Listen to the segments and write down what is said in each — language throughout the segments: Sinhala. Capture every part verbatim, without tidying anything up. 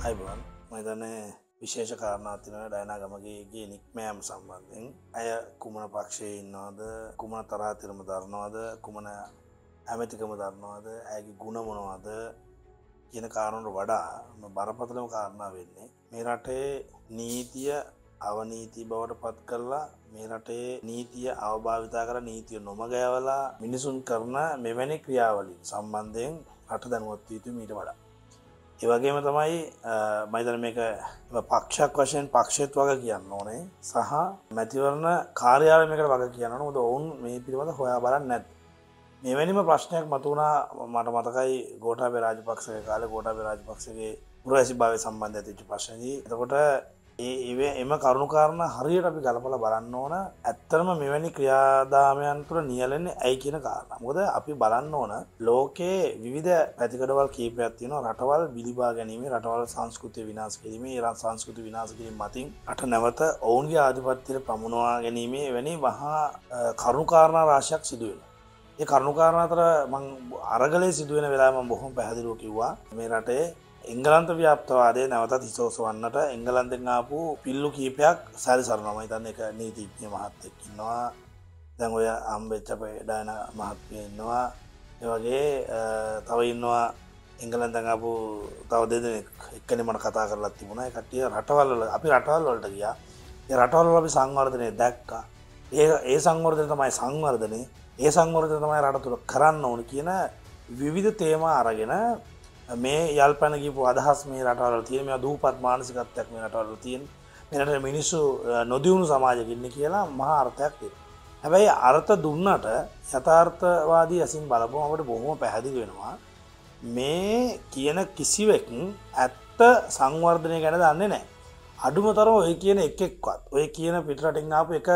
අයිබෝන් මම හිතන්නේ විශේෂ කාරණාවක් තියෙනවා ඩයනා ගමගේගේ නික්මෑම සම්බන්ධයෙන්. අය කුමන පක්ෂයේ ඉන්නවද, කුමන තරහතිරම දරනවද, කුමන ඇමතිකම දරනවද, ඇයගේ ගුණ මොනවද කියන කාරණාවට වඩා බරපතලම කාරණා වෙන්නේ මේ රටේ නීතිය අවනීති බවට පත් කරලා මේ රටේ නීතිය අවභාවිතා කරලා නීතිය නොමග යවලා මිනිසුන් කරන මෙවැනි ක්‍රියාවලින් සම්බන්ධයෙන් රට දැනුවත් වී යුතු ඊට වඩා. ඒ වගේම තමයි මම හිතන්නේ මේක පක්ෂයක් වශයෙන් පක්ෂෙත් වග කියන්න ඕනේ සහ මැතිවරණ කාර්යාලය මේකට වග කියන්න ඕනේ. මොකද ඔවුන් මේ පිළිබඳව හොයා බලන්නේ නැද්ද? මෙවැනිම ප්‍රශ්නයක් මතුවුණා මට මතකයි ගෝඨාභය රාජපක්ෂගේ කාලේ ගෝඨාභය රාජපක්ෂගේ පුරවැසිභාවය සම්බන්ධ ඇතිවෙච්ච ප්‍රශ්නදී. එතකොට ඒ එම කරුණු කාරණා හරියට අපි ගලපලා බලන්න ඕන. ඇත්තටම මෙවැනි ක්‍රියාදාමයන් තුළ නියැලෙන්නේ ඇයි කියන කාරණා. මොකද අපි බලන්න ඕන ලෝකයේ විවිධ පැතිකඩවල් කීපයක් තියෙනවා. රටවල් බිලිබා ගැනීම, රටවල් සංස්කෘතිය විනාශ කිරීම, ඒ සංස්කෘතිය විනාශ කිරීම මතින් රට නැවත ඔවුන්ගේ ආධිපත්‍යයට පමුණවා ගැනීම වැනි මහා කරුණු කාරණා රාශියක් සිදු වෙනවා. ඒ කරුණු කාරණා අතර මම අරගලේ සිදුවෙන වෙලාව මම බොහොම පැහැදිලිව කිව්වා මේ රටේ එංගලන්ත ව්‍යාප්තවාදයේ නැවතත් හිසෝසවන්නට එංගලන්තෙන් ආපු පිල්ලු කීපයක් සැරිසරනවා. මම හිතන්නේ ඒක නීතිඥ මහත්තයෙක් ඉන්නවා. දැන් ඔය අම්බෙච්ච අපේ ඩයනා මහත්මිය ඉන්නවා. ඒ වගේ තව ඉන්නවා එංගලන්තෙන් ආපු තව දෙදෙනෙක් එක්කෙනෙක් මට කතා කරලා තිබුණා. ඒ කට්ටිය රටවල් වල අපි රටවල් වලට ගියා. ඒ රටවල් වල අපි සංවර්ධනය දැක්කා. ඒ ඒ සංවර්ධනය තමයි සංවර්ධනය. ඒ සංවර්ධනය තමයි රට තුළ කරන්න ඕන කියන විවිධ තේමා අරගෙන මේ යල්පැන ගිහපු අදහස් මේ රටවල තියෙන මේවා දූපත් මානසිකත්වයක් මේ රටවල තියෙන මේ රටේ මිනිස්සු නොදියුණු සමාජයක ඉන්නේ කියලා මහා අර්ථයක් තියෙනවා. හැබැයි අර්ථ දුන්නට යථාර්ථවාදී අසින් බලපුවම අපිට බොහොම පැහැදිලි වෙනවා මේ කියන කිසිවෙක් ඇත්ත සංවර්ධනය ගැන දන්නේ නැහැ. අඩුමතරම ඔය කියන එක එක්කවත් ඔය කියන පිටරටින් ආපු එක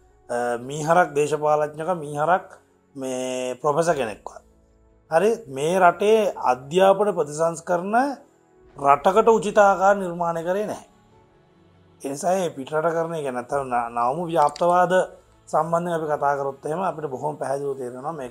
මීහරක් දේශපාලඥක මීහරක් මේ ප්‍රොෆෙසර් කෙනෙක්වත් හරි මේ රටේ අධ්‍යාපන ප්‍රතිසංස්කරණ රටකට උචිතාකාර නිර්මාණය කරේ නැහැ. ඒ නිසා මේ පිටරට කරන එක නැත්නම් නවමු ව්‍යාප්තවාද සම්බන්ධයෙන් අපි කතා කරොත් එහෙම අපිට බොහොම පැහැදිලිව තේරෙනවා මේක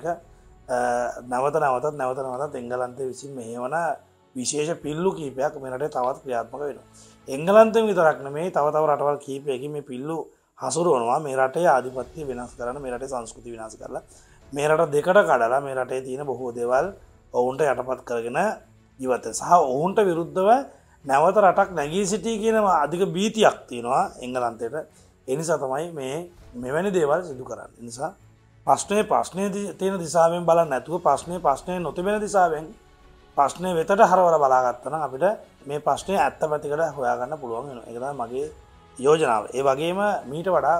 නැවත නැවතත් නැවත නැවතත් එංගලන්තයේ විසින් මෙහෙවන විශේෂ පිල්ලු කීපයක් මේ රටේ තවත් ක්‍රියාත්මක වෙනවා. එංගලන්තයෙන් විතරක් නෙමෙයි තව තව රටවල් කීපයකින් මේ පිල්ලු හසුරුවනවා මේ රටේ ආධිපත්‍ය වෙනස් කරන්න, මේ රටේ සංස්කෘතිය විනාශ කරලා මේ රට දෙකට කඩලා මේ රටේ තියෙන බොහෝ දේවල් ඔවුන්ට යටපත් කරගෙන ජීවත් වෙන සහ ඔවුන්ට විරුද්ධව නැවත රටක් නැගී සිටී කියන අධික බීතියක් තියෙනවා එංගලන්තයට. ඒ නිසා තමයි මේ මෙවැනි දේවල් සිදු කරන්නේ. ඒ නිසා ප්‍රශ්නේ ප්‍රශ්නේ තියෙන දිශාවෙන් බලන්නේ නැතුව ප්‍රශ්නේ ප්‍රශ්නේ නොතිබෙන දිශාවෙන් ප්‍රශ්නේ වෙතට හරවලා බලාගත්තා නම් අපිට මේ ප්‍රශ්නේ ඇත්ත පැතිකඩ හොයාගන්න පුළුවන් වෙනවා. ඒක තමයි මගේ යෝජනාව. ඒ වගේම මීට වඩා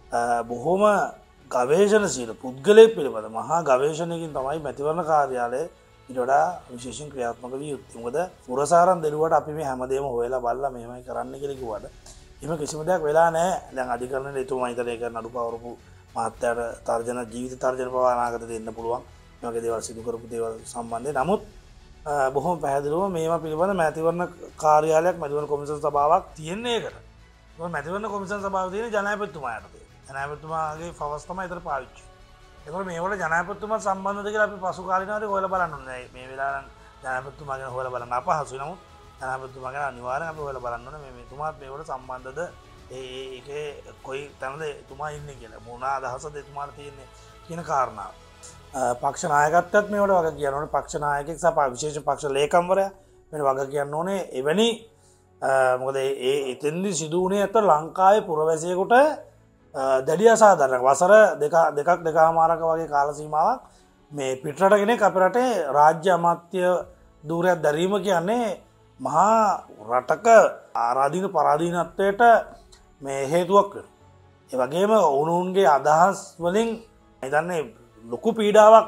බොහොම ගවේෂණශීල පුද්ගලයෙක් පිළිබඳ මහා ගවේෂණයකින් තමයි මැතිවරණ කාර්යාලය ඊට වඩා විශේෂයෙන් ක්‍රියාත්මක විය යුත්තේ. මොකද පුරසාරම් දෙලුවට අපි මේ හැමදේම හොයලා බලලා මෙහෙමයි කරන්න කියලා කිව්වට එහෙම කිසිම දෙයක් වෙලා නැහැ. දැන් අධිකරණයේ එතුමා හිතලා ඒක නඩු පවරපු මහත්තයාට තර්ජන ජීවිත තර්ජන පවා අනාගතේ දෙන්න පුළුවන්. මේ වගේ දේවල් සිදු කරපු දේවල් සම්බන්ධයෙන්. නමුත් බොහොම පැහැදිලිව මේවා පිළිබඳ මැතිවරණ කාර්යාලයක් මැතිවරණ කොමිසම් සභාවක් තියෙන්නේ ඒකට. මොකද මැතිවරණ කොමිසම් සභාව තියෙන ජනාධිපතිතුමාට. ජනාධිපතිතුමාගේ ෆවස් තමයි ඒතර පාවිච්චි. ඒකෝර මේවල ජනාධිපතිතුමා සම්බන්ධද කියලා අපි පසු කාලිනවදී හොයලා බලන්න ඕනේ. මේ වෙලාවෙන් ජනාධිපතිතුමා ගැන හොයලා බලන්න අපහසුයි. නමුත් ජනාධිපතිතුමා ගැන අනිවාර්යෙන් අපි හොයලා බලන්න ඕනේ. මේ මෙතුමාත් මේවල සම්බන්ධද ඒ ඒකේ කොයි තැනද එතුමා ඉන්නේ කියලා. මොන අදහසද එතුමාට තියෙන්නේ කියන කාරණාව. පක්ෂ නායකත්වයත් මේවට වග කියන්න ඕනේ. පක්ෂ නායකයෙක් සහ විශේෂ පක්ෂ ලේකම්වරයා මේවට වග කියන්න ඕනේ. එවැනි මොකද ඒ එතෙන්දි සිදු වුණේ අත ලංකාවේ පුරවැසියෙකුට දැඩි අසාධාරණයක් වසර දෙක දෙකක් දෙකමාරක වගේ කාල සීමාවක් මේ පිටරට කෙනෙක් අපේ රටේ රාජ්‍ය අමාත්‍ය ධූරයක් දැරීම කියන්නේ මහා රටක ආරාධින පරාධීනත්වයට මේ හේතුවක් වෙනවා. ඒ වගේම ඔවුන්ගේ අදහස් වලින් මම හිතන්නේ ලොකු පීඩාවක්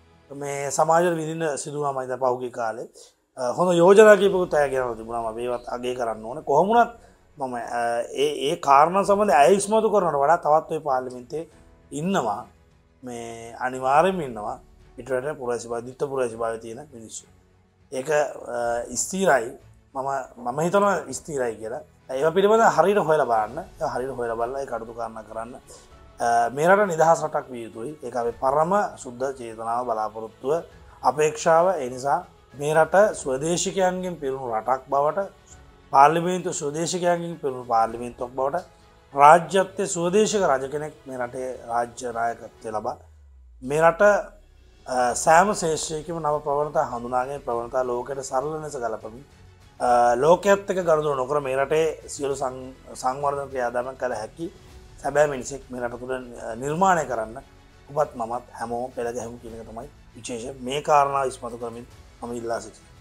මේ සමාජයට විඳින්න සිදු වුණා. මම හිතන්නේ පහුගිය කාලේ හොඳ යෝජනා කීපකුත් අය ගෙනලා තිබුණා. මම ඒවත් අගය කරන්න ඕනේ. කොහොම වුණත් මම ඒ ඒ කාරණා සම්බන්ධයෙන් අය ඉස්මතු කරනවට වඩා තවත් ඔය පාර්ලිමේන්තුවේ ඉන්නවා මේ අනිවාර්යයෙන්ම ඉන්නවා පිටරට පුරවැසිභාවය දිත්ත පුරවැසිභාවය තියෙන මිනිස්සු. ඒක ස්ථිරයි. මම මම හිතනවා ස්ථිරයි කියලා. ඒවා පිළිබඳව හරියට හොයලා බලන්න. ඒක හරියට හොයලා බලලා ඒක අඩු කාරණා කරන්න. මේ රට නිදහස් රටක් විය යුතුයි. ඒක අපේ පරම සුද්ධ චේතනාව බලාපොරොත්තුව අපේක්ෂාව. ඒ නිසා මේ රට ස්වදේශිකයන්ගෙන් පිරුණු රටක් බවට පාර්ලිමේන්තු ස්වදේශකයන්ගෙන් පිරුණු පාර්ලිමේන්තුවක් බවට රාජ්‍යත්වයේ ස්වදේශක රජ කෙනෙක් මේ රටේ රාජ්‍ය නායකත්වය ලබා මේ රට සෑම ශේෂ්ත්‍රයකම නව ප්‍රවණතා හඳුනාගෙන ප්‍රවණතා ලෝකයට සරල ලෙස ගලපමින් ලෝකයේත් එක්ක ගනුදෙනු නොකර මේ රටේ සියලු සංවර්ධන ක්‍රියාදාමයන් කළ හැකි සැබෑ මිනිසෙක් මේ රට තුළ නිර්මාණය කරන්න ඔබත් මමත් හැමෝම පෙළ ගැහුම් කියන එක තමයි විශේෂ මේ කාරණා ඉස්මතු කරමින් මම ඉල්ලා සිටිනවා.